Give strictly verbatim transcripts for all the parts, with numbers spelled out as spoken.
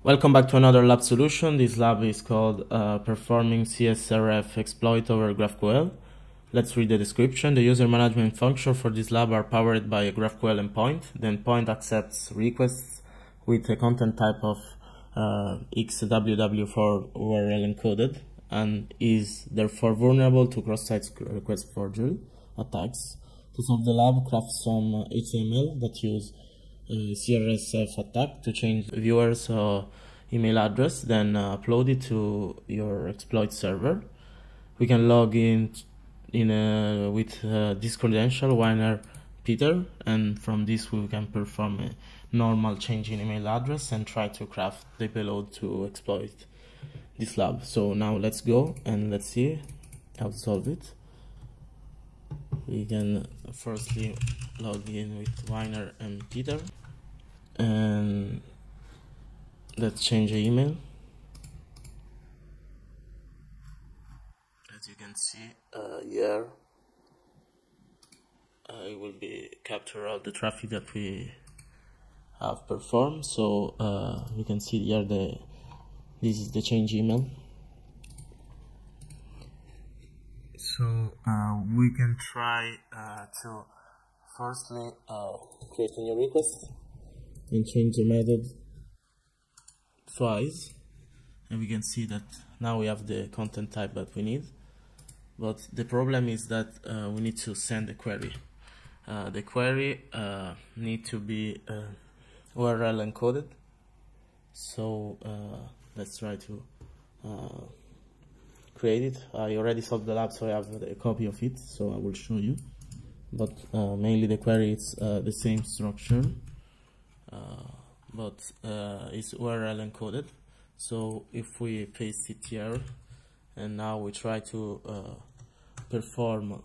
Welcome back to another lab solution. This lab is called uh, Performing C S R F Exploit over GraphQL. Let's read the description. The user management functions for this lab are powered by a GraphQL endpoint. The endpoint accepts requests with a content type of uh, X W W four U R L encoded and is therefore vulnerable to cross-site request forgery attacks. To solve the lab, craft some H T M L that use a C S R F attack to change viewers' uh, email address, then uh, upload it to your exploit server. We can log in in a, with uh, this credential, Winer Peter, and from this we can perform a normal change in email address and try to craft the payload to exploit this lab. So now let's go and let's see how to solve it. We can firstly log in with Winer and Peter, and let's change the email. As you can see uh, here, uh, it will be capture all the traffic that we have performed. So uh, you can see here the this is the change email. So uh, we can try uh, to firstly uh, create a new request and change the method twice, and we can see that now we have the content type that we need. But the problem is that uh, we need to send a query. Uh, the query uh, need to be uh, U R L encoded. So uh, let's try to uh, create it. I already solved the lab, so I have a copy of it, so I will show you. But uh, mainly the query is uh, the same structure, uh, but uh, it's U R L encoded. So if we paste it here, and now we try to uh, perform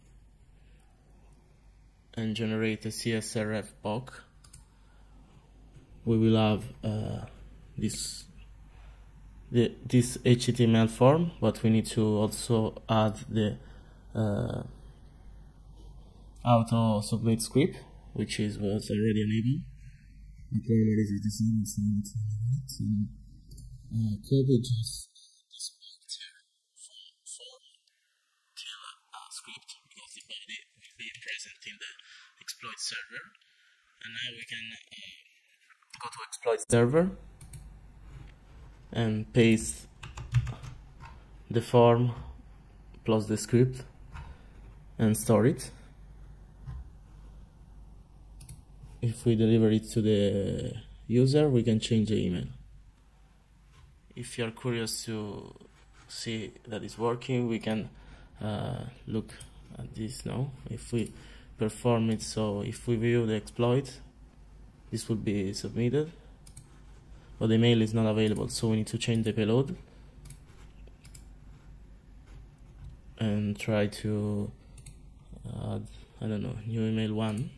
and generate a C S R F P O C, we will have uh, this The, this H T M L form, but we need to also add the uh, auto submit script, which is was already enabled. The primary is the same as the uh, copy just this form form till uh, script, because the body will be present in the exploit server, and now we can uh, go to exploit server and paste the form plus the script and store it. If we deliver it to the user, we can change the email. If you are curious to see that it's working, we can uh, look at this now. If we perform it, so if we view the exploit, this will be submitted, but the email is not available, so we need to change the payload and try to add, I don't know, new email one.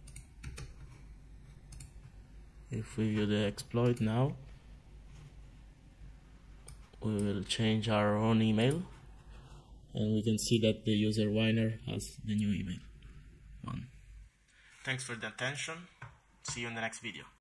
If we view the exploit now, we will change our own email, and we can see that the user Winer has the new email one. Thanks for the attention. See you in the next video.